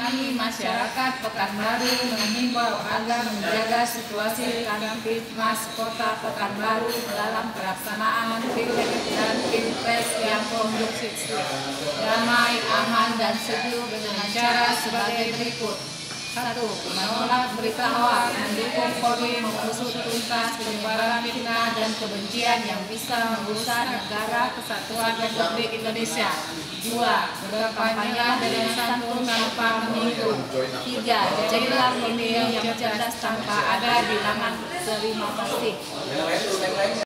Kami masyarakat Pekanbaru menghimbau agar menjaga situasi Kamtibmas Kota Pekanbaru dalam pelaksanaan pileg dan pilpres yang kondusif, damai, aman, dan sejuk dengan cara sebagai berikut. 1. Menolak berita hoaks, mendukung Polri mengusut tuntas penyebaran fitnah dan kebencian yang bisa merusak negara kesatuan Republik Indonesia. 2. Berkampanye dengan santun tanpa menipu. 3. Jadilah pemilih yang cerdas tanpa ada di laman. Terima kasih.